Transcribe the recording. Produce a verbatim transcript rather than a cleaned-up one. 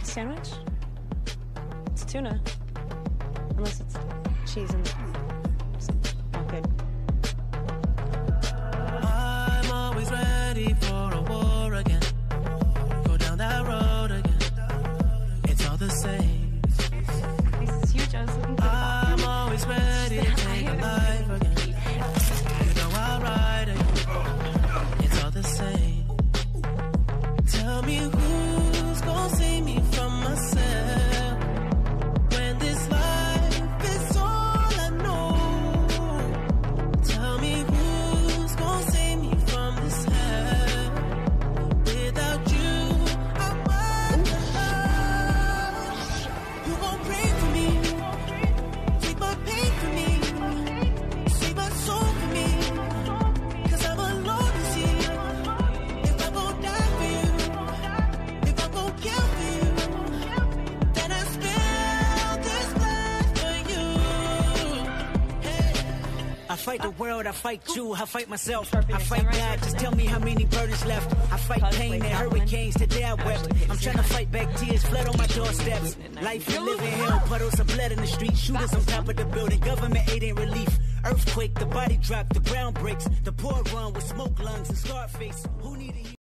Sandwich? It's tuna. Unless it's cheese and it's not good. I'm always ready for a war again. Go down that road again. It's all the same. This is huge. I was looking for the I'm always ready to take a life again. You know I'll ride again. It's all the same. Tell me who's gonna save me from myself when this life is all I know. Tell me who's gonna save me from this hell. Without you, I'm alive. You gon' pray for me, take my pain for me, save my soul for me. Cause I'm alone to see if I gon' die for you, if I gon' kill for you, then I spill this glass for you. Hey. I fight the world, I fight you, I fight myself, I fight God, just tell me how many burdens left. I fight pain and hurricanes, today I wept. I'm trying to fight back tears, flood on my doorsteps. Life you live in hell, puddles of blood in the street, shooters on top of the building, government aid ain't relief. Earthquake, the body drop, the ground breaks, the poor run with smoke lungs and scarred face. Who need a